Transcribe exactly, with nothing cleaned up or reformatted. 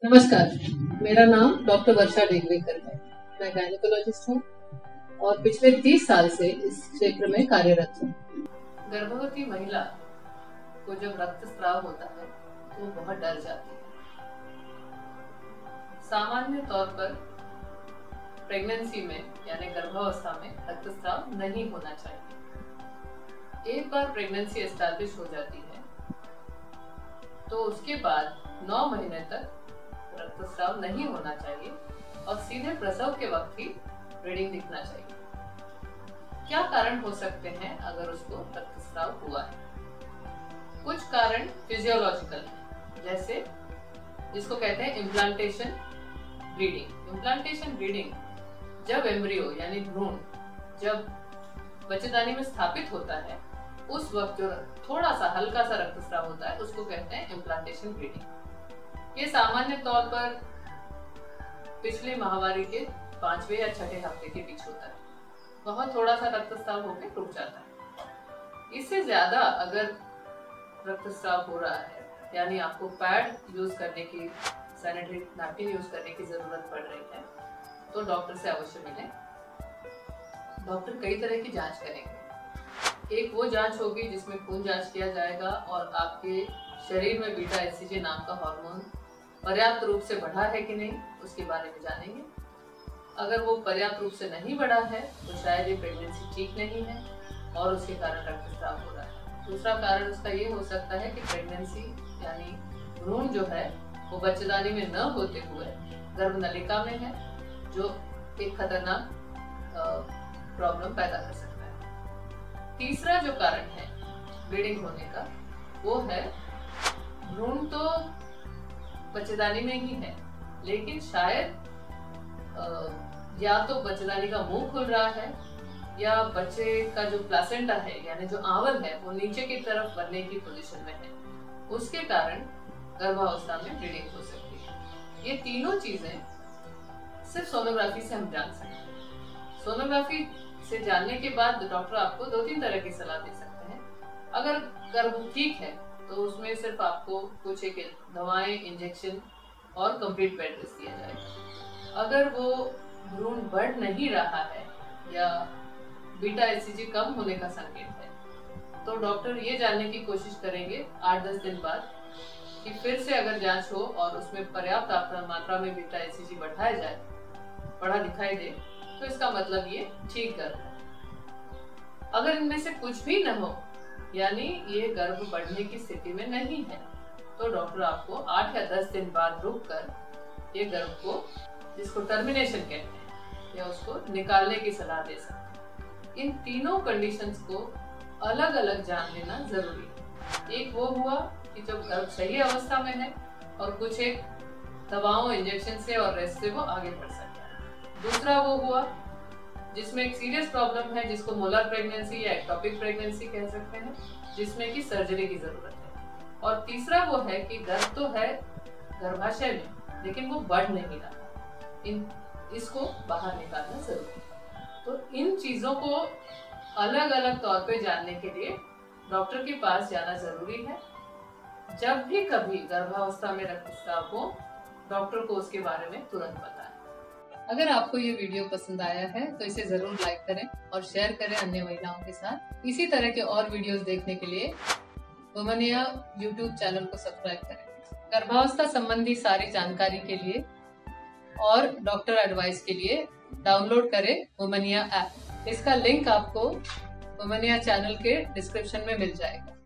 नमस्कार, मेरा नाम डॉक्टर वर्षा डेगवेकर है। मैं गायनेकोलॉजिस्ट हूँ और पिछले तीस साल से इस क्षेत्र में कार्यरत हूँ। गर्भवती महिला को जब रक्तस्राव होता है तो वो बहुत डर जाती है। सामान्य तौर पर प्रेगनेंसी में यानी गर्भावस्था में रक्तस्राव नहीं होना चाहिए। एक बार प्रेगनेंसी एस्टैब्लिश हो जाती है तो उसके बाद नौ महीने तक रक्तस्राव नहीं होना चाहिए और सीधे प्रसव के वक्त ही ब्लीडिंग दिखना चाहिए। क्या कारण हो सकते हैं अगर उसको रक्तस्राव हुआ है? कुछ कारण फिजियोलॉजिकल है, जैसे जिसको कहते हैं इम्प्लांटेशन ब्लीडिंग। इम्प्लांटेशन ब्लीडिंग जब एम्ब्रियो यानी भ्रूण जब बच्चेदानी में स्थापित होता है उस वक्त जो थोड़ा सा हल्का सा रक्तस्राव होता है उसको कहते हैं इम्प्लांटेशन ब्लीडिंग। ये सामान्य तौर पर पिछली माहवारी के पांचवें या छठे हफ्ते के बीच होता है। बहुत थोड़ा सा रक्तस्राव होकर रुक जाता है। इससे ज्यादा अगर रक्तस्राव हो रहा है यानी आपको पैड यूज करने की, सैनिटरी नैपकिन यूज करने की जरूरत पड़ रही है तो डॉक्टर से अवश्य मिलें। डॉक्टर कई तरह की जांच करेंगे। एक वो जांच होगी जिसमें खून जांच किया जाएगा और आपके शरीर में बीटा एचसीजी नाम का हार्मोन पर्याप्त रूप से बढ़ा है कि नहीं उसके बारे में जानेंगे। अगर वो पर्याप्त रूप से नहीं बढ़ा है तो शायद ये प्रेगनेंसी ठीक नहीं है और उसके कारण रक्तस्राव हो रहा है। दूसरा कारण उसका ये हो सकता है कि प्रेगनेंसी यानी भ्रूण जो है वो बच्चेदानी में न होते हुए गर्भनलिका में है, जो एक खतरनाक प्रॉब्लम पैदा कर सकता है। तीसरा जो कारण है ब्लीडिंग होने का वो है भ्रूण तो बच्चेदानी में ही है लेकिन शायद आ, या तो बच्चेदानी का मुंह खुल रहा है या बच्चे का जो प्लासेंटा है यानी जो आंवल है वो नीचे की तरफ बनने की पोजीशन में है, उसके कारण गर्भावस्था में ब्लीडिंग हो सकती है। ये तीनों चीजें सिर्फ सोनोग्राफी से हम जान सकते हैं। सोनोग्राफी से जानने के बाद डॉक्टर आपको दो तीन तरह की सलाह दे सकते हैं। अगर गर्भ ठीक है तो उसमें सिर्फ आपको कुछ एक दवाएं, इंजेक्शन और कंप्लीट बेड रेस्ट दिया जाएगा। अगर वो भ्रूण बढ़ नहीं रहा है या बीटा एचसीजी कम होने का संकेत है तो डॉक्टर ये जानने की कोशिश करेंगे आठ दस दिन बाद कि फिर से अगर जांच हो और उसमें पर्याप्त मात्रा में बीटा एचसीजी बढ़ाया जाए, बढ़ा दिखाई दे तो इसका मतलब ये ठीक गर्भ है। अगर इनमें से कुछ भी न हो यानी ये गर्भ बढ़ने की स्थिति में नहीं है तो डॉक्टर आपको आठ या दस दिन बाद रुक कर ये गर्भ को, जिसको टर्मिनेशन कहते हैं, या उसको निकालने की सलाह दे सकते हैं। इन तीनों कंडीशंस को अलग अलग जान लेना जरूरी है। एक वो हुआ कि जब गर्भ सही अवस्था में है और कुछ एक दवाओं, इंजेक्शन से और रेस्ट से वो आगे बढ़ सकता है। दूसरा वो हुआ जिसमें एक सीरियस प्रॉब्लम है जिसको मोलर प्रेगनेंसी या एक्टोपिक प्रेगनेंसी कह सकते हैं, जिसमें कि सर्जरी की जरूरत है। और तीसरा वो है कि गर्भ तो है गर्भाशय में लेकिन वो बढ़ नहीं रहा, इन इसको बाहर निकालना जरूरी है। तो इन चीजों को अलग अलग तौर पे जानने के लिए डॉक्टर के पास जाना जरूरी है। जब भी कभी गर्भावस्था में रक्तस्राव हो डॉक्टर को उसके बारे में तुरंत बताएं। अगर आपको ये वीडियो पसंद आया है तो इसे जरूर लाइक करें और शेयर करें अन्य महिलाओं के साथ। इसी तरह के और वीडियोस देखने के लिए वुमनिया यूट्यूब चैनल को सब्सक्राइब करें। गर्भावस्था संबंधी सारी जानकारी के लिए और डॉक्टर एडवाइस के लिए डाउनलोड करें वुमनिया ऐप। इसका लिंक आपको वुमनिया चैनल के डिस्क्रिप्शन में मिल जाएगा।